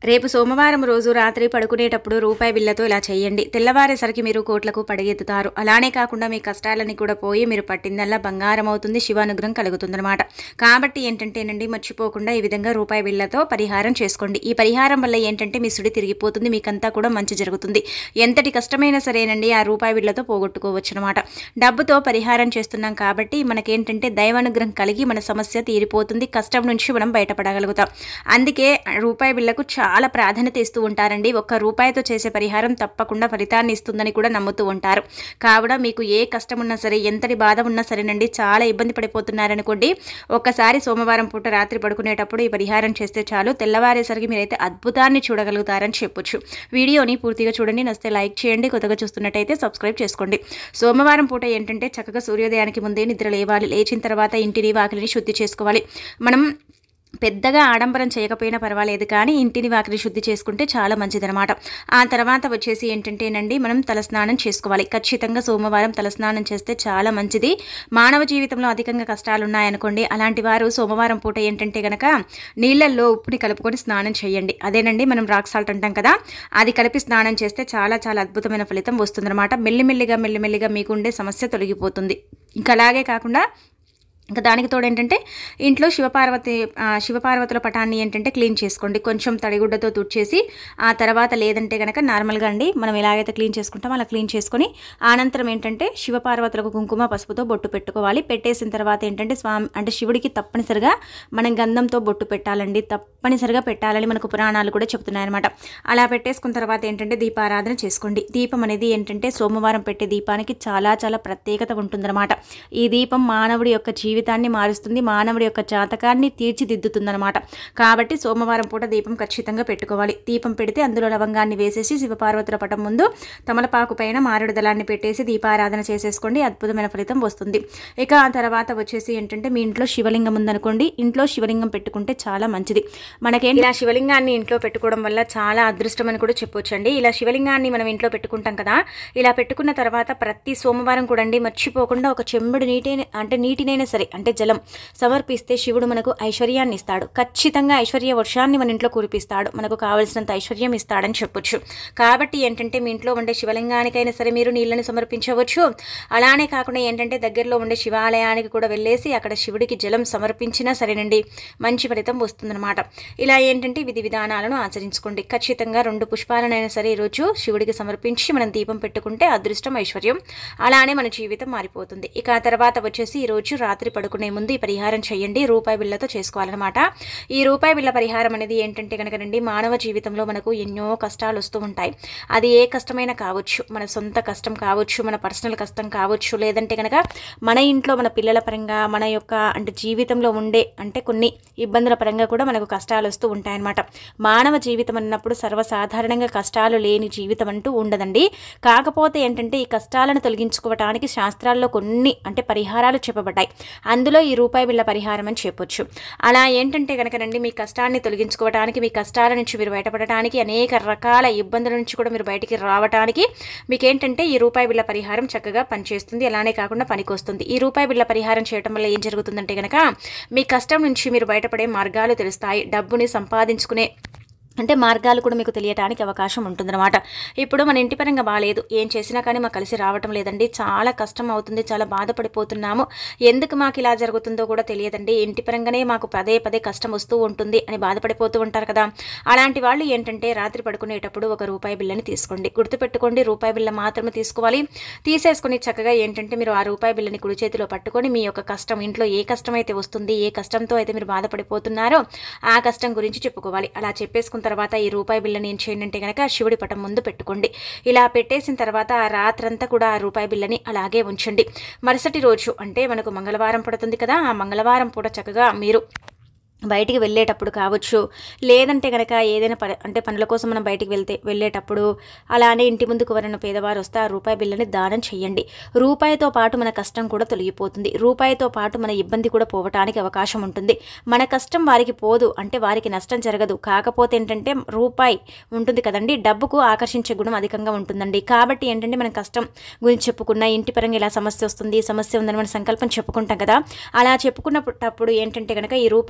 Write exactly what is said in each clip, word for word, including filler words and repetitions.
రేపు సోమవారం రోజు రాత్రి పడుకునేటప్పుడు రూపాయి బిళ్ళతో ఇలా చేయండి. తెల్లవారేసరికి మీరు కోట్లకు పడగెత్తుతారు. అలానే కాకుండా మీ కష్టాలన్నీ కూడా పోయి మీరు పట్టిందల్లా బంగారం అవుతుంది, శివానుగ్రహం కలుగుతుందన్నమాట. కాబట్టి ఏంటంటేనండి, మర్చిపోకుండా ఈ విధంగా రూపాయి బిళ్ళతో పరిహారం చేసుకోండి. ఈ పరిహారం వల్ల ఏంటంటే మీ సుడి తిరిగిపోతుంది, మీకంతా కూడా మంచి జరుగుతుంది. ఎంతటి కష్టమైనా సరేనండి ఆ రూపాయి బిళ్ళతో పోగొట్టుకోవచ్చు అనమాట. డబ్బుతో పరిహారం చేస్తున్నాం కాబట్టి మనకేంటంటే దైవానుగ్రహం కలిగి మన సమస్య తీరిపోతుంది, కష్టం నుంచి మనం బయటపడగలుగుతాం. అందుకే రూపాయి బిళ్ళకు చాలా ప్రాధాన్యత ఇస్తూ ఉంటారండి. ఒక్క రూపాయితో చేసే పరిహారం తప్పకుండా ఫలితాన్ని ఇస్తుందని కూడా నమ్ముతూ ఉంటారు. కావున మీకు ఏ కష్టం ఉన్నా సరే, ఎంతటి బాధ ఉన్నా సరేనండి, చాలా ఇబ్బంది పడిపోతున్నారనుకోండి, ఒక్కసారి సోమవారం పూట రాత్రి పడుకునేటప్పుడు ఈ పరిహారం చేస్తే చాలు, తెల్లవారేసరికి మీరైతే అద్భుతాన్ని చూడగలుగుతారని చెప్పొచ్చు. వీడియోని పూర్తిగా చూడండి, నచ్చితే లైక్ చేయండి, కొత్తగా చూస్తున్నట్టయితే సబ్స్క్రైబ్ చేసుకోండి. సోమవారం పూట ఏంటంటే చక్కగా సూర్యోదయానికి ముందే నిద్ర లేవాలి. లేచిన తర్వాత ఇంటిని వాకిలిని శుద్ధి చేసుకోవాలి. మనం పెద్దగా ఆడంబరం చేయకపోయినా పర్వాలేదు, కానీ ఇంటిని వాకిలి శుద్ధి చేసుకుంటే చాలా మంచిదనమాట. ఆ తర్వాత వచ్చేసి ఏంటంటేనండి, మనం తలస్నానం చేసుకోవాలి. ఖచ్చితంగా సోమవారం తలస్నానం చేస్తే చాలా మంచిది. మానవ జీవితంలో అధికంగా కష్టాలు ఉన్నాయనుకోండి, అలాంటి వారు సోమవారం పూట ఏంటంటే గనక నీళ్ళల్లో ఉప్పుని కలుపుకొని స్నానం చేయండి. అదేనండి మనం రాక్ సాల్ట్ అంటాం కదా, అది కలిపి స్నానం చేస్తే చాలా చాలా అద్భుతమైన ఫలితం వస్తుందన్నమాట. మెల్లిమెల్లిగా మెల్లిమెల్లిగా మీకు ఉండే సమస్య తొలగిపోతుంది. ఇంకా అలాగే కాకుండా ఇంకా దానికి తోడు ఏంటంటే ఇంట్లో శివపార్వతి శివపార్వతుల పటాన్ని ఏంటంటే క్లీన్ చేసుకోండి. కొంచెం తడిగుడ్డతో తుడిచేసి ఆ తర్వాత లేదంటే కనుక నార్మల్గా అండి మనం ఎలాగైతే క్లీన్ చేసుకుంటామో అలా క్లీన్ చేసుకొని అనంతరం ఏంటంటే శివపార్వతులకు కుంకుమ పసుపుతో బొట్టు పెట్టుకోవాలి. పెట్టేసిన తర్వాత ఏంటంటే స్వామి అంటే శివుడికి తప్పనిసరిగా మనం గంధంతో బొట్టు పెట్టాలండి, తప్పనిసరిగా పెట్టాలని మనకు పురాణాలు కూడా చెప్తున్నాయన్నమాట. అలా పెట్టేసుకున్న తర్వాత ఏంటంటే దీపారాధన చేసుకోండి. దీపం అనేది ఏంటంటే సోమవారం పెట్టే దీపానికి చాలా చాలా ప్రత్యేకత ఉంటుందన్నమాట. ఈ దీపం మానవుడి యొక్క జీవితం జీవితాన్ని మారుస్తుంది, మానవుడి యొక్క జాతకాన్ని తీర్చిదిద్దుతుందనమాట. కాబట్టి సోమవారం పూట దీపం ఖచ్చితంగా పెట్టుకోవాలి. దీపం పెడితే అందులో లవంగాన్ని వేసేసి శివపార్వతుల పటం ముందు తమలపాకు పైన మారేడు దళాన్ని పెట్టేసి దీపారాధన చేసేసుకోండి, అద్భుతమైన ఫలితం వస్తుంది. ఇక ఆ తర్వాత వచ్చేసి ఏంటంటే మీ ఇంట్లో శివలింగం ఉందనుకోండి, ఇంట్లో శివలింగం పెట్టుకుంటే చాలా మంచిది. మనకేంటి ఇలా శివలింగాన్ని ఇంట్లో పెట్టుకోవడం వల్ల చాలా అదృష్టం అని కూడా చెప్పొచ్చండి. ఇలా శివలింగాన్ని మనం ఇంట్లో పెట్టుకుంటాం కదా, ఇలా పెట్టుకున్న తర్వాత ప్రతి సోమవారం కూడా అండి మర్చిపోకుండా ఒక చెంబుడు నీటి అంటే నీటినైనా సరే అంటే జలం సమర్పిస్తే శివుడు మనకు ఐశ్వర్యాన్ని ఇస్తాడు. ఖచ్చితంగా ఐశ్వర్య వర్షాన్ని మన ఇంట్లో కురిపిస్తాడు, మనకు కావలసినంత ఐశ్వర్యం ఇస్తాడని చెప్పొచ్చు. కాబట్టి ఏంటంటే మీ ఇంట్లో ఉండే శివలింగానికైనా సరే మీరు నీళ్ళని సమర్పించవచ్చు. అలానే కాకుండా ఏంటంటే దగ్గరలో ఉండే శివాలయానికి కూడా వెళ్ళేసి అక్కడ శివుడికి జలం సమర్పించినా సరేనండి మంచి ఫలితం వస్తుందన్నమాట. ఇలా ఏంటంటే విధి విధానాలను ఆచరించుకోండి. ఖచ్చితంగా రెండు పుష్పాలనైనా సరే ఈరోజు శివుడికి సమర్పించి మనం దీపం పెట్టుకుంటే అదృష్టం, ఐశ్వర్యం, అలానే మన జీవితం మారిపోతుంది. ఇక ఆ తర్వాత వచ్చేసి ఈరోజు రాత్రి పడుకునే ముందు ఈ పరిహారం చేయండి. రూపాయి బిళ్ళతో చేసుకోవాలన్నమాట. ఈ రూపాయి బిళ్ళ పరిహారం అనేది ఏంటంటే కనుకనండి మానవ జీవితంలో మనకు ఎన్నో కష్టాలు వస్తూ ఉంటాయి. అది ఏ కష్టమైనా కావచ్చు, మన సొంత కష్టం కావచ్చు, మన పర్సనల్ కష్టం కావచ్చు, లేదంటే కనుక మన ఇంట్లో మన పిల్లల పరంగా మన యొక్క అంటే జీవితంలో ఉండే అంటే కొన్ని ఇబ్బందుల పరంగా కూడా మనకు కష్టాలు వస్తూ ఉంటాయన్నమాట. మానవ జీవితం అన్నప్పుడు సర్వసాధారణంగా కష్టాలు లేని జీవితం అంటూ ఉండదండి. కాకపోతే ఏంటంటే ఈ కష్టాలను తొలగించుకోవటానికి శాస్త్రాల్లో కొన్ని అంటే పరిహారాలు చెప్పబడ్డాయి. అందులో ఈ రూపాయి బిళ్ళ పరిహారం అని చెప్పొచ్చు. అలా ఏంటంటే కనుకనండి మీ కష్టాన్ని తొలగించుకోవడానికి, మీ కష్టాల నుంచి మీరు బయటపడటానికి, అనేక రకాల ఇబ్బందుల నుంచి కూడా మీరు బయటికి రావడానికి మీకేంటంటే ఈ రూపాయి బిళ్ళ పరిహారం చక్కగా పనిచేస్తుంది. అలానే కాకుండా పనికొస్తుంది. ఈ రూపాయి బిళ్ళ పరిహారం చేయడం వల్ల ఏం జరుగుతుందంటే కనుక మీ కష్టం నుంచి మీరు బయటపడే మార్గాలు తెలుస్తాయి. డబ్బుని సంపాదించుకునే అంటే మార్గాలు కూడా మీకు తెలియటానికి అవకాశం ఉంటుందన్నమాట. ఇప్పుడు మన ఇంటి పరంగా బాగాలేదు, ఏం చేసినా కానీ మాకు కలిసి రావటం లేదండి, చాలా కష్టం అవుతుంది, చాలా బాధపడిపోతున్నాము, ఎందుకు మాకు ఇలా జరుగుతుందో కూడా తెలియదండి, ఇంటి పరంగానే మాకు పదే పదే కష్టం వస్తూ ఉంటుంది అని బాధపడిపోతూ ఉంటారు కదా. అలాంటి వాళ్ళు ఏంటంటే రాత్రి పడుకునేటప్పుడు ఒక రూపాయి బిళ్ళని తీసుకోండి. గుర్తుపెట్టుకోండి, రూపాయి బిళ్ళ మాత్రమే తీసుకోవాలి. తీసేసుకుని చక్కగా ఏంటంటే మీరు ఆ రూపాయి బిళ్ళని కుడి చేతిలో పట్టుకొని మీ యొక్క కష్టం, ఇంట్లో ఏ కష్టం అయితే వస్తుంది, ఏ కష్టంతో అయితే మీరు బాధపడిపోతున్నారో ఆ కష్టం గురించి చెప్పుకోవాలి. అలా చెప్పేసుకున్న తర్వాత ఈ రూపాయి బిళ్ళని ఏం చేయండి అంటే కనుక శివుడి పటం ముందు పెట్టుకోండి. ఇలా పెట్టేసిన తర్వాత ఆ రాత్రంతా కూడా ఆ రూపాయి బిళ్ళని అలాగే ఉంచండి. మరుసటి రోజు అంటే మనకు మంగళవారం పడుతుంది కదా, ఆ మంగళవారం పూట చక్కగా మీరు బయటికి వెళ్ళేటప్పుడు కావచ్చు, లేదంటే కనుక ఏదైనా ప అంటే పనుల కోసం మనం బయటికి వెళ్తే వెళ్ళేటప్పుడు అలానే ఇంటి ముందుకు ఎవరైనా పేదవారు వస్తే ఆ రూపాయి బిళ్ళని దానం చేయండి. రూపాయితో పాటు మన కష్టం కూడా తొలగిపోతుంది. రూపాయితో పాటు మన ఇబ్బంది కూడా పోవటానికి అవకాశం ఉంటుంది. మన కష్టం వారికి పోదు అంటే వారికి నష్టం జరగదు. కాకపోతే ఏంటంటే రూపాయి ఉంటుంది కదండి, డబ్బుకు ఆకర్షించే గుణం అధికంగా ఉంటుందండి. కాబట్టి ఏంటంటే మన కష్టం గురించి చెప్పుకున్న, ఇంటి పరంగా ఇలా సమస్య వస్తుంది, సమస్య ఉందని మన సంకల్పం చెప్పుకుంటాం కదా, అలా చెప్పుకున్నప్పుడు ఏంటంటే కనుక ఈ రూపాయి బిళ్ళ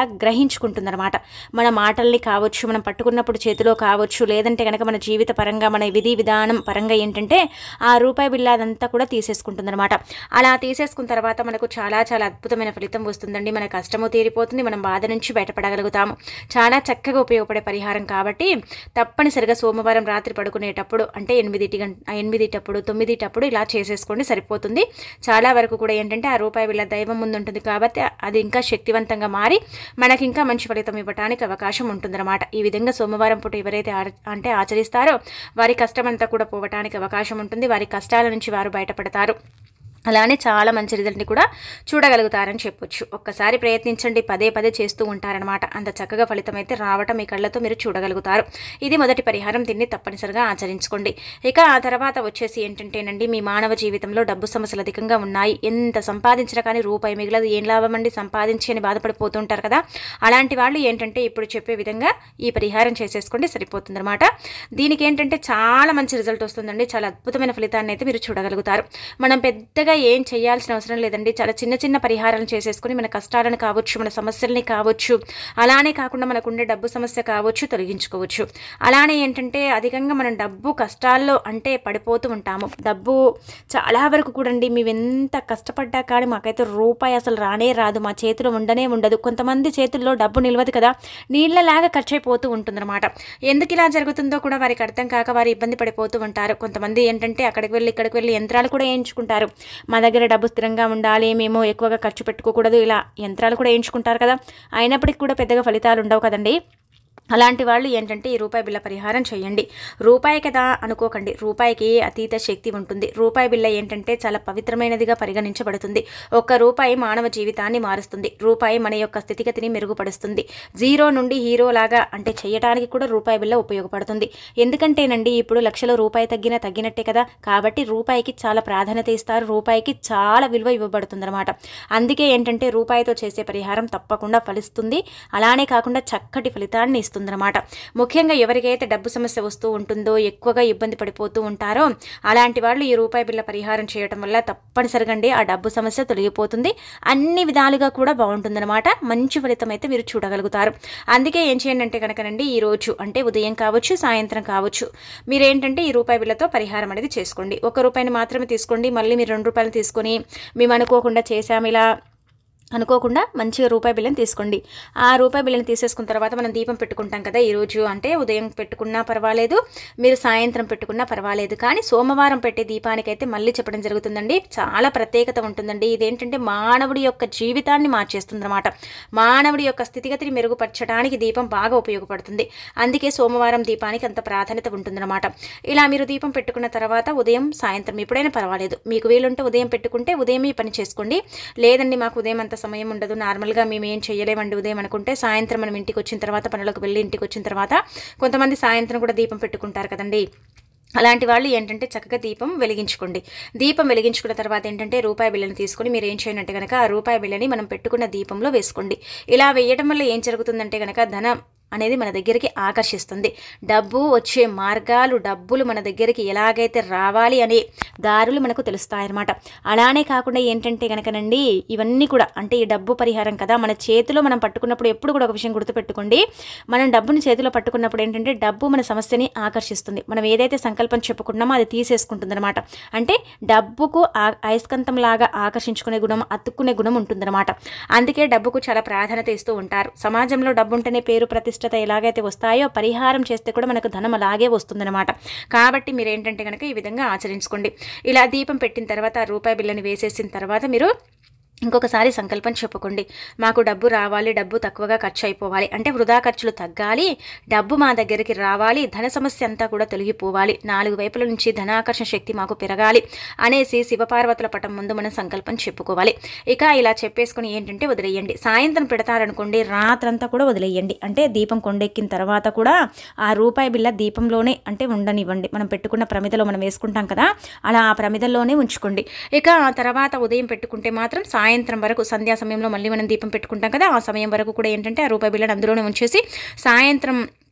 గ్రహించుకుంటుందన్నమాట. మన మాటల్ని కావచ్చు, మనం పట్టుకున్నప్పుడు చేతిలో కావచ్చు, లేదంటే కనుక మన జీవిత పరంగా మన విధి విధానం పరంగా ఏంటంటే ఆ రూపాయి బిళ్ళ అదంతా కూడా తీసేసుకుంటుందన్నమాట. అలా తీసేసుకున్న తర్వాత మనకు చాలా చాలా అద్భుతమైన ఫలితం వస్తుందండి. మన కష్టము తీరిపోతుంది, మనం బాధ నుంచి బయటపడగలుగుతాము. చాలా చక్కగా ఉపయోగపడే పరిహారం కాబట్టి తప్పనిసరిగా సోమవారం రాత్రి పడుకునేటప్పుడు అంటే ఎనిమిదిటి గంట ఎనిమిదిటప్పుడు తొమ్మిదిటప్పుడు ఇలా చేసేసుకోండి, సరిపోతుంది. చాలా వరకు కూడా ఏంటంటే ఆ రూపాయి బిళ్ళ దైవం ముందు ఉంటుంది కాబట్టి అది ఇంకా శక్తివంతంగా మారి మనకి ఇంకా మంచి ఫలితం ఇవ్వడానికి అవకాశం ఉంటుందన్నమాట. ఈ విధంగా సోమవారం పూట ఎవరైతే అంటే ఆచరిస్తారో వారి కష్టం అంతా కూడా పోవటానికి అవకాశం ఉంటుంది. వారి కష్టాల నుంచి వారు బయటపడతారు. అలానే చాలా మంచి రిజల్ట్ని కూడా చూడగలుగుతారని చెప్పొచ్చు. ఒక్కసారి ప్రయత్నించండి, పదే పదే చేస్తూ ఉంటారనమాట. అంత చక్కగా ఫలితం అయితే రావటం మీ కళ్ళతో మీరు చూడగలుగుతారు. ఇది మొదటి పరిహారం, దీన్ని తప్పనిసరిగా ఆచరించుకోండి. ఇక ఆ తర్వాత వచ్చేసి ఏంటంటేనండి, మీ మానవ జీవితంలో డబ్బు సమస్యలు అధికంగా ఉన్నాయి, ఎంత సంపాదించినా కానీ రూపాయి మిగలదు, ఏం లాభం అండి సంపాదించి అని బాధపడిపోతూ ఉంటారు కదా. అలాంటి వాళ్ళు ఏంటంటే ఇప్పుడు చెప్పే విధంగా ఈ పరిహారం చేసేసుకోండి, సరిపోతుందన్నమాట. దీనికి ఏంటంటే చాలా మంచి రిజల్ట్ వస్తుందండి. చాలా అద్భుతమైన ఫలితాన్ని అయితే మీరు చూడగలుగుతారు. మనం పెద్దగా ఏం చేయాల్సిన అవసరం లేదండి. చాలా చిన్న చిన్న పరిహారాలు చేసేసుకుని మన కష్టాలను కావచ్చు, మన సమస్యల్ని కావచ్చు, అలానే కాకుండా మనకు ఉండే డబ్బు సమస్య కావచ్చు తొలగించుకోవచ్చు. అలానే ఏంటంటే అధికంగా మనం డబ్బు కష్టాల్లో అంటే పడిపోతూ ఉంటాము. డబ్బు చాలా వరకు కూడా అండి మేము ఎంత కష్టపడ్డా కానీ మాకైతే రూపాయి అసలు రానే రాదు, మా చేతిలో ఉండనే ఉండదు. కొంతమంది చేతుల్లో డబ్బు నిలవదు కదా, నీళ్ళలాగా ఖర్చు అయిపోతూ ఉంటుందన్నమాట. ఎందుకు ఇలా జరుగుతుందో కూడా వారికి అర్థం కాక వారు ఇబ్బంది పడిపోతూ ఉంటారు. కొంతమంది ఏంటంటే అక్కడికి వెళ్ళి ఇక్కడికి వెళ్ళి యంత్రాలు కూడా వేయించుకుంటారు. మా దగ్గర డబ్బు స్థిరంగా ఉండాలి, మేము ఎక్కువగా ఖర్చు పెట్టుకోకూడదు, ఇలా యంత్రాలు కూడా వేయించుకుంటారు కదా. అయినప్పటికీ కూడా పెద్దగా ఫలితాలు ఉండవు కదండి. అలాంటి వాళ్ళు ఏంటంటే ఈ రూపాయి బిళ్ళ పరిహారం చేయండి. రూపాయి కదా అనుకోకండి, రూపాయికి అతీత శక్తి ఉంటుంది. రూపాయి బిళ్ళ ఏంటంటే చాలా పవిత్రమైనదిగా పరిగణించబడుతుంది. ఒక్క రూపాయి మానవ జీవితాన్ని మారుస్తుంది. రూపాయి మన యొక్క స్థితిగతిని మెరుగుపరుస్తుంది. జీరో నుండి హీరో లాగా అంటే చేయడానికి కూడా రూపాయి బిళ్ళ ఉపయోగపడుతుంది. ఎందుకంటేనండి ఇప్పుడు లక్షల రూపాయి తగ్గినా తగ్గినట్టే కదా, కాబట్టి రూపాయికి చాలా ప్రాధాన్యత ఇస్తారు, రూపాయికి చాలా విలువ ఇవ్వబడుతుంది అనమాట. అందుకే ఏంటంటే రూపాయితో చేసే పరిహారం తప్పకుండా ఫలిస్తుంది. అలానే కాకుండా చక్కటి ఫలితాన్ని ఇస్తుంది అన్నమాట. ముఖ్యంగా ఎవరికైతే డబ్బు సమస్య వస్తూ ఉంటుందో, ఎక్కువగా ఇబ్బంది పడిపోతూ ఉంటారో అలాంటి వాళ్ళు ఈ రూపాయి బిళ్ళ పరిహారం చేయడం వల్ల తప్పనిసరిగా ఆ డబ్బు సమస్య తొలగిపోతుంది. అన్ని విధాలుగా కూడా బాగుంటుందన్నమాట. మంచి ఫలితం అయితే మీరు చూడగలుగుతారు. అందుకే ఏం చేయండి అంటే కనుకనండి, ఈ రోజు అంటే ఉదయం కావచ్చు, సాయంత్రం కావచ్చు, మీరేంటంటే ఈ రూపాయి బిళ్ళతో పరిహారం అనేది చేసుకోండి. ఒక రూపాయిని మాత్రమే తీసుకోండి. మళ్ళీ మీరు రెండు రూపాయలు తీసుకొని మేము అనుకోకుండా చేసాము ఇలా అనుకోకుండా మంచిగా రూపాయి బిళ్ళని తీసుకోండి. ఆ రూపాయి బిళ్ళని తీసేసుకున్న తర్వాత మనం దీపం పెట్టుకుంటాం కదా, ఈరోజు అంటే ఉదయం పెట్టుకున్నా పర్వాలేదు, మీరు సాయంత్రం పెట్టుకున్నా పర్వాలేదు. కానీ సోమవారం పెట్టే దీపానికైతే మళ్ళీ చెప్పడం జరుగుతుందండి, చాలా ప్రత్యేకత ఉంటుందండి. ఇదేంటంటే మానవుడి యొక్క జీవితాన్ని మార్చేస్తుంది అనమాట. మానవుడి యొక్క స్థితిగతిని మెరుగుపరచడానికి దీపం బాగా ఉపయోగపడుతుంది. అందుకే సోమవారం దీపానికి అంత ప్రాధాన్యత ఉంటుందన్నమాట. ఇలా మీరు దీపం పెట్టుకున్న తర్వాత ఉదయం సాయంత్రం ఎప్పుడైనా పర్వాలేదు, మీకు వీలుంటే ఉదయం పెట్టుకుంటే ఉదయం ఈ పని చేసుకోండి. లేదండి మాకు ఉదయం అంత సమయం ఉండదు, నార్మల్గా మేము ఏం చేయలేమండి ఉదయం అనుకుంటే సాయంత్రం మనం ఇంటికి వచ్చిన తర్వాత, పనులకు వెళ్ళి ఇంటికి వచ్చిన తర్వాత కొంతమంది సాయంత్రం కూడా దీపం పెట్టుకుంటారు కదండి. అలాంటి వాళ్ళు ఏంటంటే చక్కగా దీపం వెలిగించుకోండి. దీపం వెలిగించుకున్న తర్వాత ఏంటంటే రూపాయి బిళ్ళని తీసుకొని మీరు ఏం చేయండి అంటే కనుక ఆ రూపాయి బిళ్ళని మనం పెట్టుకున్న దీపంలో వేసుకోండి. ఇలా వేయడం వల్ల ఏం జరుగుతుందంటే కనుక ధనం అనేది మన దగ్గరికి ఆకర్షిస్తుంది. డబ్బు వచ్చే మార్గాలు, డబ్బులు మన దగ్గరికి ఎలాగైతే రావాలి అనే దారులు మనకు తెలుస్తాయన్నమాట. అలానే కాకుండా ఏంటంటే కనుకనండి ఇవన్నీ కూడా అంటే ఈ డబ్బు పరిహారం కదా, మన చేతిలో మనం పట్టుకున్నప్పుడు ఎప్పుడు కూడా ఒక విషయం గుర్తుపెట్టుకోండి, మనం డబ్బుని చేతిలో పట్టుకున్నప్పుడు ఏంటంటే డబ్బు మన సమస్యని ఆకర్షిస్తుంది. మనం ఏదైతే సంకల్పం చెప్పుకున్నామో అది తీసేసుకుంటుంది అనమాట. అంటే డబ్బుకు అయస్కాంతం లాగా ఆకర్షించుకునే గుణం, అతుక్కునే గుణం ఉంటుందన్నమాట. అందుకే డబ్బుకు చాలా ప్రాధాన్యత ఇస్తూ ఉంటారు. సమాజంలో డబ్బు ఉంటేనే పేరు ప్రతిష్ట ఎలాగైతే వస్తాయో పరిహారం చేస్తే కూడా మనకు ధనం అలాగే వస్తుందన్నమాట. కాబట్టి మీరు ఏంటంటే కనుక ఈ విధంగా ఆచరించుకోండి. ఇలా దీపం పెట్టిన తర్వాత రూపాయి బిళ్ళని వేసేసిన తర్వాత మీరు ఇంకొకసారి సంకల్పం చెప్పుకోండి, మాకు డబ్బు రావాలి, డబ్బు తక్కువగా ఖర్చు అయిపోవాలి, అంటే వృధా ఖర్చులు తగ్గాలి, డబ్బు మా దగ్గరికి రావాలి, ధన సమస్య అంతా కూడా తొలగిపోవాలి, నాలుగు వైపుల నుంచి ధనాకర్షణ శక్తి మాకు పెరగాలి అనేసి శివపార్వతుల పటం ముందు మనం సంకల్పం చెప్పుకోవాలి. ఇక ఇలా చెప్పేసుకుని ఏంటంటే వదిలేయండి. సాయంత్రం పెడతారనుకోండి, రాత్రంతా కూడా వదిలేయండి. అంటే దీపం కొండెక్కిన తర్వాత కూడా ఆ రూపాయి బిళ్ళ దీపంలోనే అంటే ఉండనివ్వండి. మనం పెట్టుకున్న ప్రమిదలో మనం వేసుకుంటాం కదా, అలా ఆ ప్రమిదల్లోనే ఉంచుకోండి. ఇక ఆ తర్వాత ఉదయం పెట్టుకుంటే మాత్రం సాయంత్రం వరకు, సంధ్యా సమయంలో మళ్ళీ మనం దీపం పెట్టుకుంటాం కదా, ఆ సమయం వరకు కూడా ఏంటంటే ఆ రూపాయి బిళ్ళని అందులోనే ఉంచేసి సాయంత్రం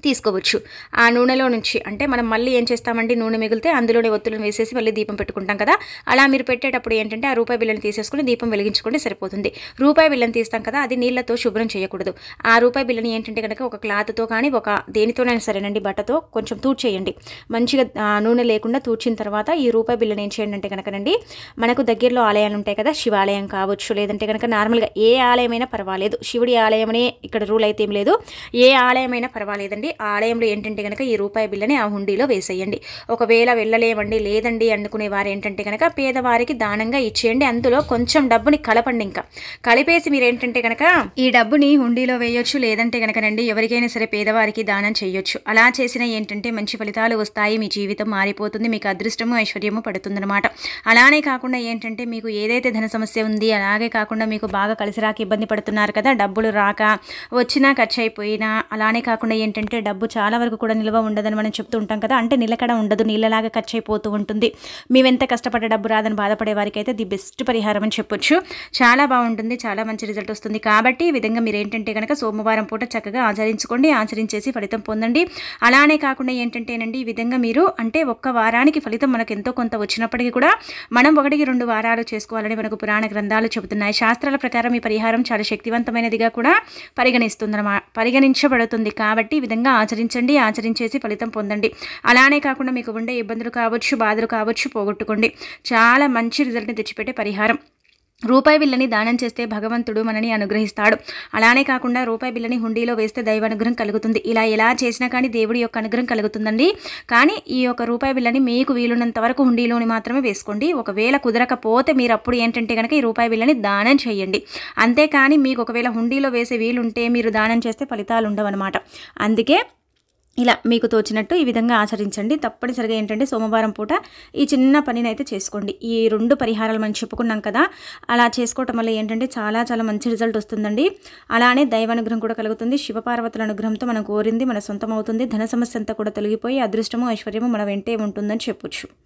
తీసుకోవచ్చు. ఆ నూనెలో నుంచి అంటే మనం మళ్ళీ ఏం చేస్తామండి, నూనె మిగిలితే అందులోనే ఒత్తులను వేసేసి మళ్ళీ దీపం పెట్టుకుంటాం కదా, అలా మీరు పెట్టేటప్పుడు ఏంటంటే ఆ రూపాయి బిళ్ళని తీసేసుకుని దీపం వెలిగించుకుంటే సరిపోతుంది. రూపాయి బిళ్ళని తీస్తాం కదా, అది నీళ్లతో శుభ్రం చేయకూడదు. ఆ రూపాయి బిళ్ళని ఏంటంటే కనుక ఒక క్లాత్తో కానీ ఒక దేనితోనైనా సరేనండి, బట్టతో కొంచెం తూడ్చేయండి. మంచిగా నూనె లేకుండా తూడ్చిన తర్వాత ఈ రూపాయి బిళ్ళని ఏం చేయండి అంటే కనుకనండి, మనకు దగ్గరలో ఆలయాలు ఉంటాయి కదా, శివాలయం కావచ్చు, లేదంటే కనుక నార్మల్గా ఏ ఆలయమైనా పర్వాలేదు, శివుడి ఆలయమనే ఇక్కడ రూల్ అయితే ఏం లేదు, ఏ ఆలయమైనా పర్వాలేదండి. ఆ ఆలయంలో ఏంటంటే కనుక ఈ రూపాయి బిళ్ళని ఆ హుండీలో వేసేయండి. ఒకవేళ వెళ్ళలేమండి లేదండి అనుకునే వారు ఏంటంటే కనుక పేదవారికి దానంగా ఇచ్చేయండి. అందులో కొంచెం డబ్బుని కలపండి. ఇంకా కలిపేసి మీరు ఏంటంటే కనుక ఈ డబ్బుని హుండీలో వేయొచ్చు, లేదంటే కనుకనండి ఎవరికైనా సరే పేదవారికి దానం చేయొచ్చు. అలా చేసినా ఏంటంటే మంచి ఫలితాలు వస్తాయి, మీ జీవితం మారిపోతుంది, మీకు అదృష్టము ఐశ్వర్యము పడుతుందన్నమాట. అలానే కాకుండా ఏంటంటే మీకు ఏదైతే ధన సమస్య ఉంది, అలాగే కాకుండా మీకు బాగా కలిసి రాక ఇబ్బంది పడుతున్నారు కదా, డబ్బులు రాక వచ్చినా ఖర్చు అయిపోయినా, అలానే కాకుండా ఏంటంటే డబ్బు చాలా వరకు కూడా నిల్వ ఉండదని మనం చెప్తూ ఉంటాం కదా, అంటే నిలకడ ఉండదు, నీళ్ళలాగా ఖర్చు అయిపోతూ ఉంటుంది. మేమెంత కష్టపడ్డ డబ్బు రాదని బాధపడే వారికి అయితే ది బెస్ట్ పరిహారం అని చెప్పొచ్చు. చాలా బాగుంటుంది, చాలా మంచి రిజల్ట్ వస్తుంది. కాబట్టి ఈ విధంగా మీరు ఏంటంటే కనుక సోమవారం పూట చక్కగా ఆచరించుకోండి, ఆచరించేసి ఫలితం పొందండి. అలానే కాకుండా ఏంటంటేనండి ఈ విధంగా మీరు అంటే ఒక్క వారానికి ఫలితం మనకు ఎంతో కొంత వచ్చినప్పటికీ కూడా మనం ఒకటికి రెండు వారాలు చేసుకోవాలని మనకు పురాణ గ్రంథాలు చెబుతున్నాయి. శాస్త్రాల ప్రకారం ఈ పరిహారం చాలా శక్తివంతమైనదిగా కూడా పరిగణిస్తుందన్నమా పరిగణించబడుతుంది. కాబట్టి ఈ విధంగా ఆచరించండి, ఆచరించేసి ఫలితం పొందండి. అలానే కాకుండా మీకు ఉండే ఇబ్బందులు కావచ్చు, బాధలు కావచ్చు పోగొట్టుకోండి. చాలా మంచి రిజల్ట్ని తెచ్చిపెట్టే పరిహారం. రూపాయి బిళ్ళని దానం చేస్తే భగవంతుడు మనని అనుగ్రహిస్తాడు. అలానే కాకుండా రూపాయి బిళ్ళని హుండీలో వేస్తే దైవ అనుగ్రహం కలుగుతుంది. ఇలా ఎలా చేసినా కానీ దేవుడి యొక్క అనుగ్రహం కలుగుతుందండి. కానీ ఈ యొక్క రూపాయి బిళ్ళని మీకు వీలున్నంత వరకు హుండీలోని మాత్రమే వేసుకోండి. ఒకవేళ కుదరకపోతే మీరు అప్పుడు ఏంటంటే కనుక ఈ రూపాయి బిళ్ళని దానం చేయండి. అంతేకాని మీకు ఒకవేళ హుండీలో వేసే వీలుంటే మీరు దానం చేస్తే ఫలితాలు ఉండవన్నమాట. అందుకే ఇలా మీకు తోచినట్టు ఈ విధంగా ఆచరించండి. తప్పనిసరిగా ఏంటంటే సోమవారం పూట ఈ చిన్న పనిని అయితే చేసుకోండి. ఈ రెండు పరిహారాలు మనం చెప్పుకున్నాం కదా, అలా చేసుకోవటం వల్ల ఏంటంటే చాలా చాలా మంచి రిజల్ట్ వస్తుందండి. అలానే దైవానుగ్రహం కూడా కలుగుతుంది. శివపార్వతుల అనుగ్రహంతో మనం కోరింది మన సొంతం అవుతుంది. ధన సమస్య అంతా కూడా తొలగిపోయి అదృష్టము ఐశ్వర్యము మన వెంటే ఉంటుందని చెప్పొచ్చు.